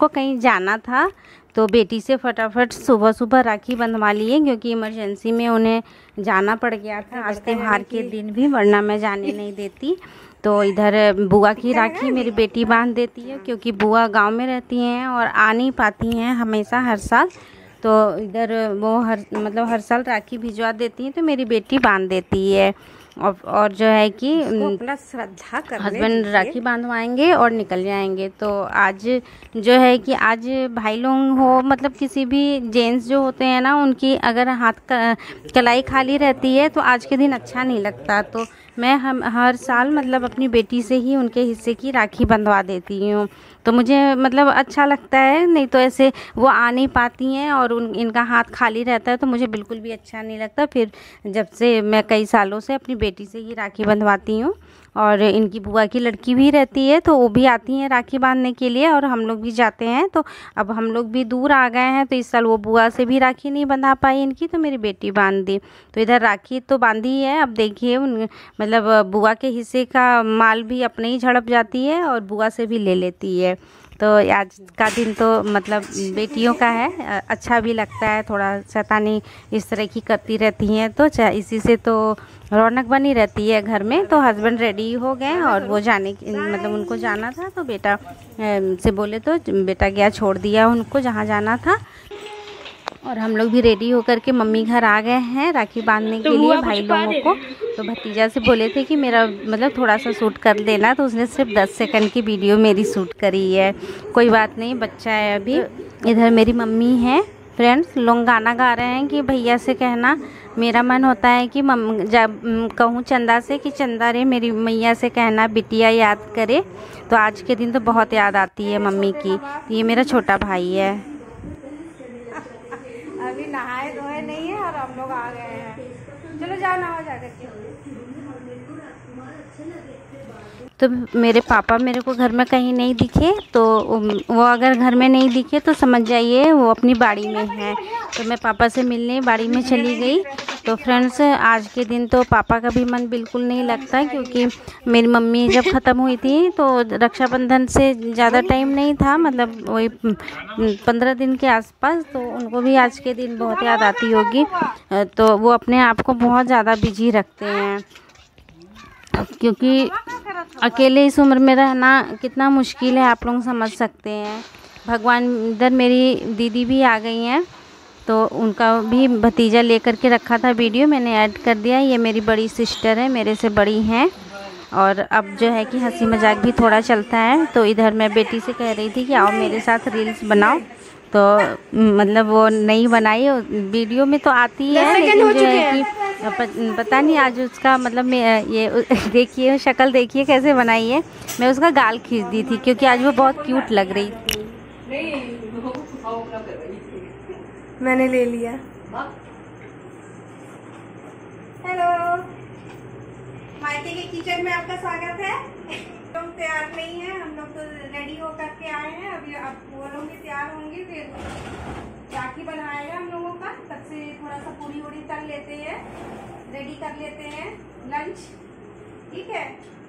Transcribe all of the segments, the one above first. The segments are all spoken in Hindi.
को कहीं जाना था तो बेटी से फटाफट सुबह सुबह राखी बंधवा लिए, क्योंकि इमरजेंसी में उन्हें जाना पड़ गया था आज त्योहार के दिन भी, वरना मैं जाने नहीं देती। तो इधर बुआ की राखी मेरी बेटी बांध देती है, क्योंकि बुआ गांव में रहती हैं और आ नहीं पाती हैं हमेशा हर साल। तो इधर वो हर साल राखी भिजवा देती हैं, तो मेरी बेटी बांध देती है। और जो है कि अपना श्रद्धा कर हस्बैंड राखी बांधवाएंगे और निकल जाएंगे। तो आज जो है कि आज भाई लोग हो, मतलब किसी भी जेंट्स जो होते हैं ना, उनकी अगर हाथ कलाई खाली रहती है तो आज के दिन अच्छा नहीं लगता। तो मैं हर साल मतलब अपनी बेटी से ही उनके हिस्से की राखी बंधवा देती हूँ। तो मुझे मतलब अच्छा लगता है, नहीं तो ऐसे वो आ नहीं पाती हैं और इनका हाथ खाली रहता है तो मुझे बिल्कुल भी अच्छा नहीं लगता। फिर जब से मैं कई सालों से अपनी बेटी से ही राखी बंधवाती हूँ, और इनकी बुआ की लड़की भी रहती है तो वो भी आती हैं राखी बांधने के लिए, और हम लोग भी जाते हैं। तो अब हम लोग भी दूर आ गए हैं, तो इस साल वो बुआ से भी राखी नहीं बंधा पाई इनकी, तो मेरी बेटी बांध दी। तो इधर राखी तो बांधी है, अब देखिए मतलब बुआ के हिस्से का माल भी अपने ही झड़प जाती है और बुआ से भी ले लेती है। तो आज का दिन तो मतलब बेटियों का है, अच्छा भी लगता है, थोड़ा शैतानी इस तरह की करती रहती हैं, तो इसी से तो रौनक बनी रहती है घर में। तो हस्बैंड रेडी हो गए और वो जाने मतलब उनको जाना था, तो बेटा से बोले तो बेटा गया, छोड़ दिया उनको जहाँ जाना था। और हम लोग भी रेडी होकर के मम्मी घर आ गए हैं राखी बांधने के लिए भाई लोगों को। तो भतीजा से बोले थे कि मेरा मतलब थोड़ा सा शूट कर देना, तो उसने सिर्फ 10 सेकंड की वीडियो मेरी शूट करी है। कोई बात नहीं, बच्चा है अभी। इधर मेरी मम्मी है, फ्रेंड्स लोग गाना गा रहे हैं कि भैया से कहना। मेरा मन होता है कि जब कहूँ चंदा से कि चंदा रे मेरी मैया से कहना बिटिया याद करे। तो आज के दिन तो बहुत याद आती है मम्मी की। ये मेरा छोटा भाई है। अभी नहाए धोए नहीं है और हम लोग आ गए हैं। चलो जाओ नहा जा करके। तो मेरे पापा मेरे को घर में कहीं नहीं दिखे, तो वो अगर घर में नहीं दिखे तो समझ जाइए वो अपनी बाड़ी में है। तो मैं पापा से मिलने बाड़ी में चली गई। तो फ्रेंड्स आज के दिन तो पापा का भी मन बिल्कुल नहीं लगता, क्योंकि मेरी मम्मी जब ख़त्म हुई थी तो रक्षाबंधन से ज़्यादा टाइम नहीं था, मतलब वही 15 दिन के आसपास। तो उनको भी आज के दिन बहुत याद आती होगी। तो वो अपने आप को बहुत ज़्यादा बिजी रखते हैं, क्योंकि अकेले इस उम्र में रहना कितना मुश्किल है आप लोग समझ सकते हैं। भगवान, इधर मेरी दीदी भी आ गई हैं, तो उनका भी भतीजा लेकर के रखा था वीडियो, मैंने ऐड कर दिया। ये मेरी बड़ी सिस्टर है, मेरे से बड़ी हैं। और अब जो है कि हंसी मजाक भी थोड़ा चलता है। तो इधर मैं बेटी से कह रही थी कि आओ मेरे साथ रील्स बनाओ, तो मतलब वो नहीं बनाई। वीडियो में तो आती है, लेकिन जो है कि पता नहीं आज उसका मतलब ये देखिए शक्ल देखिए कैसे बनाई है। मैं उसका गाल खींच दी थी, क्योंकि आज वो बहुत क्यूट लग रही थी। मैंने ले लिया। हेलो, मायके के किचन में आपका स्वागत है। लोग तैयार नहीं है, हम लोग तो रेडी होकर के आए हैं। अभी अब वो लोग भी तैयार होंगे, फिर राखी बनाएगा हम लोगों का। तब से थोड़ा सा पूरी वूरी तल लेते हैं, रेडी कर लेते हैं लंच, ठीक है।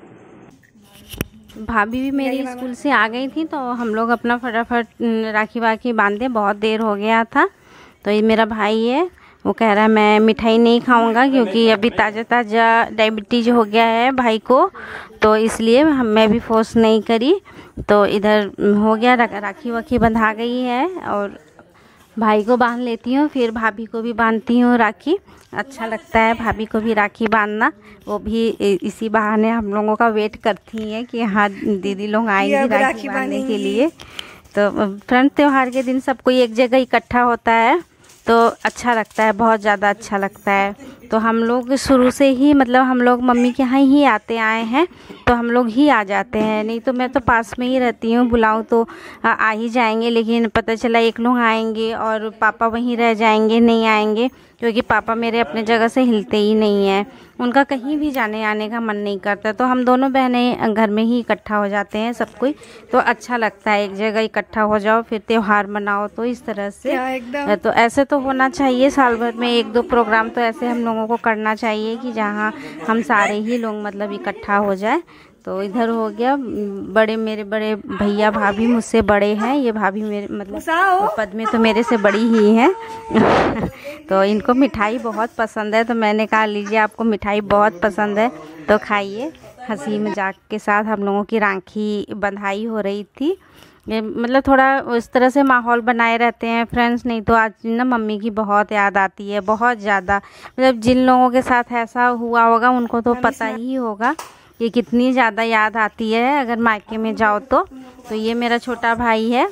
भाभी भी मेरी स्कूल से आ गई थी, तो हम लोग अपना फटाफट राखी वाखी बांधे, बहुत देर हो गया था। तो ये मेरा भाई है, वो कह रहा है मैं मिठाई नहीं खाऊंगा, क्योंकि अभी ताज़ा ताज़ा डायबिटीज हो गया है भाई को, तो इसलिए मैं भी फोर्स नहीं करी। तो इधर हो गया, राखी वाखी बंधा गई है, और भाई को बांध लेती हूँ, फिर भाभी को भी बांधती हूँ राखी। अच्छा लगता है भाभी को भी राखी बांधना, वो भी इसी बहाने हम लोगों का वेट करती हैं कि हाँ दीदी लोग आएंगी राखी बांधने के लिए। तो फ्रेंड त्योहार के दिन सब कोई एक जगह इकट्ठा होता है, तो अच्छा लगता है, बहुत ज़्यादा अच्छा लगता है। तो हम लोग शुरू से ही मतलब हम लोग मम्मी के यहाँ ही आते आए हैं, तो हम लोग ही आ जाते हैं। नहीं तो मैं तो पास में ही रहती हूँ, बुलाऊँ तो आ ही जाएंगे, लेकिन पता चला एक लोग आएंगे और पापा वहीं रह जाएंगे, नहीं आएंगे, क्योंकि पापा मेरे अपने जगह से हिलते ही नहीं हैं, उनका कहीं भी जाने आने का मन नहीं करता। तो हम दोनों बहनें घर में ही इकट्ठा हो जाते हैं सब कोई, तो अच्छा लगता है एक जगह इकट्ठा हो जाओ, फिर त्योहार मनाओ। तो इस तरह से तो ऐसे तो होना चाहिए, साल भर में 1-2 प्रोग्राम तो ऐसे हम लोगों को करना चाहिए कि जहाँ हम सारे ही लोग मतलब इकट्ठा हो जाए। तो इधर हो गया। मेरे बड़े भैया भाभी मुझसे बड़े हैं, ये भाभी मेरे मतलब पद में तो मेरे से बड़ी ही हैं। तो इनको मिठाई बहुत पसंद है, तो मैंने कहा लीजिए आपको मिठाई बहुत पसंद है तो खाइए। हंसी मजाक के साथ हम लोगों की राखी बंधाई हो रही थी। मतलब थोड़ा उस तरह से माहौल बनाए रहते हैं फ्रेंड्स, नहीं तो आज ना मम्मी की बहुत याद आती है, बहुत ज़्यादा। मतलब जिन लोगों के साथ ऐसा हुआ होगा उनको तो पता ही होगा कि कितनी ज़्यादा याद आती है अगर मायके में जाओ तो। ये मेरा छोटा भाई है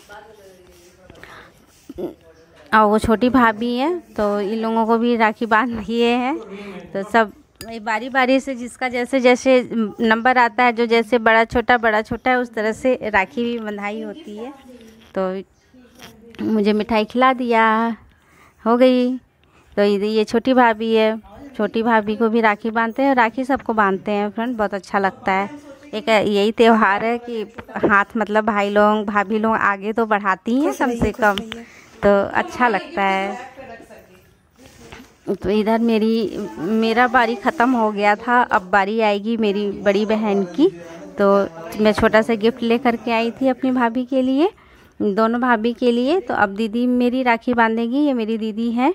और वो छोटी भाभी है, तो इन लोगों को भी राखी बांध दिए हैं। तो सब बारी बारी से जिसका जैसे जैसे नंबर आता है, जो जैसे बड़ा छोटा है उस तरह से राखी भी बंधाई होती है। तो मुझे मिठाई खिला दिया, हो गई। तो ये छोटी भाभी है, छोटी भाभी को भी राखी बांधते हैं। राखी सबको बांधते हैं फ्रेंड, बहुत अच्छा लगता है। एक यही त्यौहार है कि हाथ मतलब भाई लोग भाभी लोग आगे तो बढ़ाती हैं कम से कम, तो अच्छा लगता है। तो इधर मेरा बारी ख़त्म हो गया था, अब बारी आएगी मेरी बड़ी बहन की। तो मैं छोटा सा गिफ्ट लेकर के आई थी अपनी भाभी के लिए, दोनों भाभी के लिए। तो अब दीदी मेरी राखी बांधेगी, ये मेरी दीदी है।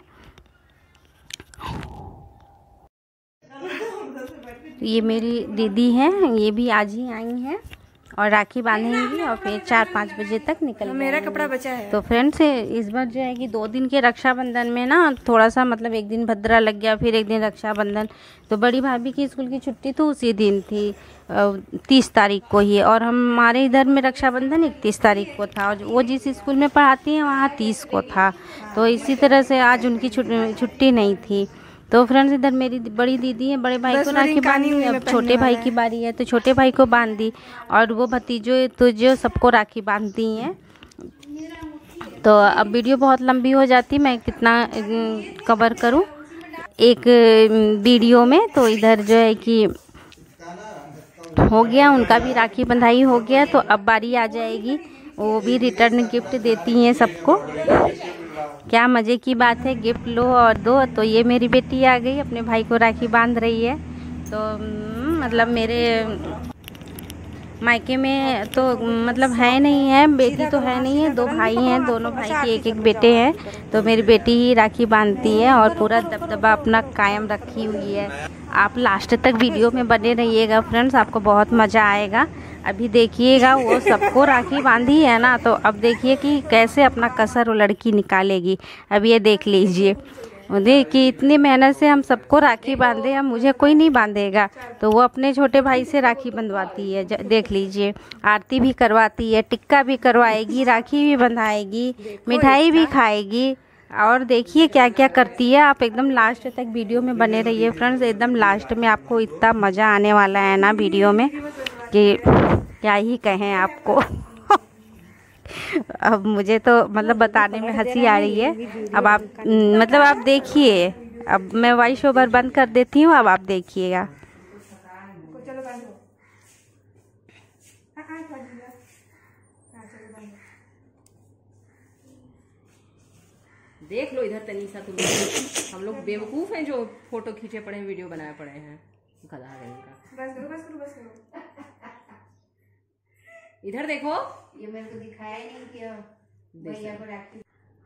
ये मेरी दीदी हैं, ये भी आज ही आई हैं और राखी बांधेंगी और फिर 4-5 बजे तक निकल मेरा कपड़ा बचा है। तो फ्रेंड्स इस बार जो है कि 2 दिन के रक्षाबंधन में ना थोड़ा सा मतलब एक दिन भद्रा लग गया, फिर एक दिन रक्षाबंधन। तो बड़ी भाभी की स्कूल की छुट्टी तो उसी दिन थी 30 तारीख को ही, और हमारे इधर में रक्षाबंधन 31 तारीख को था, और वो जिस स्कूल में पढ़ाती हैं वहाँ 30 को था। तो इसी तरह से आज उनकी छुट्टी नहीं थी। तो फ्रेंड्स इधर मेरी बड़ी दीदी है, बड़े भाई को राखी बांधी, अब छोटे भाई की बारी है तो छोटे भाई को बांध दी, और वो भतीजों तुझे सबको राखी बांधती हैं। तो अब वीडियो बहुत लंबी हो जाती, मैं कितना कवर करूं एक वीडियो में। तो इधर जो है कि हो गया, उनका भी राखी बंधाई हो गया। तो अब बारी आ जाएगी, वो भी रिटर्न गिफ्ट देती हैं सबको। क्या मज़े की बात है, गिफ्ट लो और दो। तो ये मेरी बेटी आ गई, अपने भाई को राखी बांध रही है। तो मतलब मेरे मायके में तो मतलब है नहीं है, बेटी तो है नहीं है, 2 भाई हैं, दोनों भाई के एक बेटे हैं। तो मेरी बेटी ही राखी बांधती है और पूरा दबदबा अपना कायम रखी हुई है। आप लास्ट तक वीडियो में बने रहिएगा फ्रेंड्स, आपको बहुत मज़ा आएगा। अभी देखिएगा वो सबको राखी बांधी है ना, तो अब देखिए कि कैसे अपना कसर वो लड़की निकालेगी। अब ये देख लीजिए कि इतनी मेहनत से हम सबको राखी बांधे, अब मुझे कोई नहीं बांधेगा। तो वो अपने छोटे भाई से राखी बंधवाती है, देख लीजिए। आरती भी करवाती है, टिक्का भी करवाएगी, राखी भी बंधाएगी, मिठाई भी खाएगी, और देखिए क्या क्या करती है। आप एकदम लास्ट तक वीडियो में बने रहिए फ्रेंड्स, एकदम लास्ट में आपको इतना मज़ा आने वाला है ना वीडियो में कि क्या ही कहें आपको। अब मुझे तो मतलब बताने में हंसी आ रही है। अब आप मतलब आप देखिए, अब मैं वॉइस ओवर बंद कर देती हूँ, अब आप देखिएगा। देख लो इधर तनीसा, तुम हम लोग बेवकूफ हैं जो फोटो खींचे पड़े हैं, वीडियो बनाए पड़े हैं। गधा है इनका। बस करो। इधर देखो, ये मेरे को दिखाया ही नहीं किया भैया को राखी।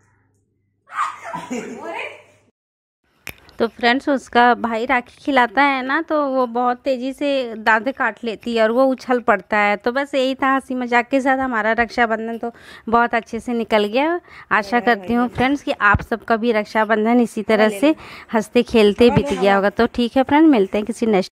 तो फ्रेंड्स उसका भाई राखी खिलाता है ना, तो वो बहुत तेज़ी से दांतें काट लेती है और वो उछल पड़ता है। तो बस यही था, हंसी मजाक के साथ हमारा रक्षाबंधन तो बहुत अच्छे से निकल गया। आशा करती हूँ फ्रेंड्स कि आप सबका भी रक्षाबंधन इसी तरह से हंसते खेलते बीत गया होगा। तो ठीक है फ्रेंड, मिलते हैं किसी नेक्स्ट